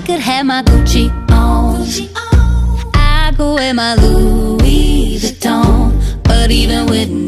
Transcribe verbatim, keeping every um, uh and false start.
could have my Gucci on, I could wear my Louis Vuitton, but even with